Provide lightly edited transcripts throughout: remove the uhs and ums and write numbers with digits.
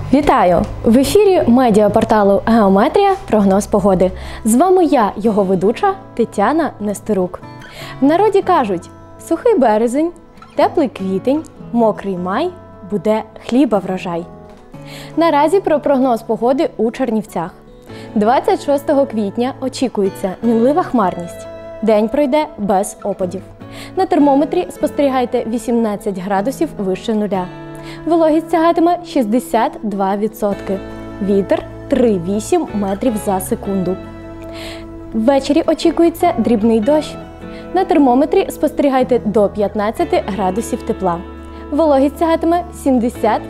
Вітаю! В ефірі медіапорталу «Геометрія. Прогноз погоди». З вами я, його ведуча Тетяна Нестерук. В народі кажуть: сухий березень, теплий квітень, мокрий май, буде хліба врожай. Наразі про прогноз погоди у Чернівцях. 26 квітня очікується мінлива хмарність. День пройде без опадів. На термометрі спостерігайте 18 градусів вище нуля. Вологість сягатиме 62%. Вітер 3,8 метрів за секунду. Ввечері очікується дрібний дощ. На термометрі спостерігайте до 15 градусів тепла. Вологість сягатиме 77%.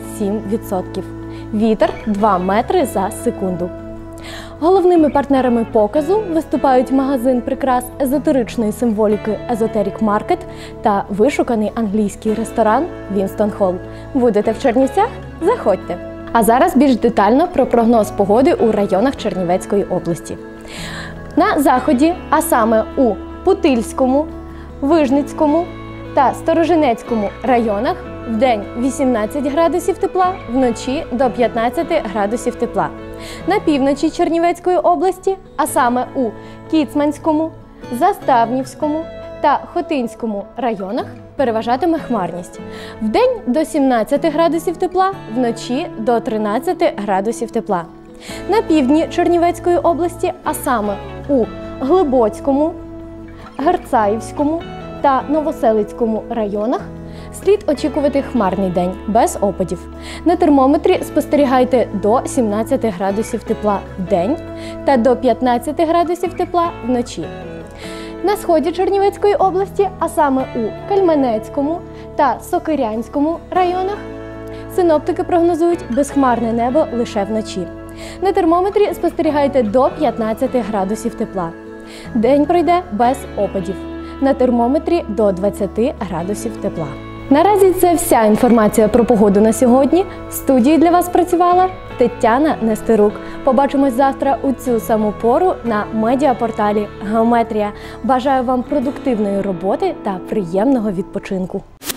Вітер 2 метри за секунду. Головними партнерами показу виступають магазин прикрас езотеричної символіки Esoteric Market та вишуканий англійський ресторан Winston Hall. Будете в Чернівцях? Заходьте! А зараз більш детально про прогноз погоди у районах Чернівецької області. На заході, а саме у Путильському, Вижницькому та Сторожинецькому районах вдень 18 градусів тепла, вночі до 15 градусів тепла. На півночі Чернівецької області, а саме у Кіцманському, Заставнівському та Хотинському районах переважатиме хмарність. Вдень до 17 градусів тепла, вночі до 13 градусів тепла. На півдні Чернівецької області, а саме у Глибоцькому, Герцаївському та Новоселицькому районах слід очікувати хмарний день без опадів. На термометрі спостерігайте до 17 градусів тепла вдень та до 15 градусів тепла вночі. На сході Чернівецької області, а саме у Кальменецькому та Сокирянському районах, синоптики прогнозують безхмарне небо лише вночі. На термометрі спостерігайте до 15 градусів тепла. День пройде без опадів. На термометрі до 20 градусів тепла. Наразі це вся інформація про погоду на сьогодні. В студії для вас працювала Тетяна Нестерук. Побачимось завтра у цю саму пору на медіапорталі «Геометрія». Бажаю вам продуктивної роботи та приємного відпочинку.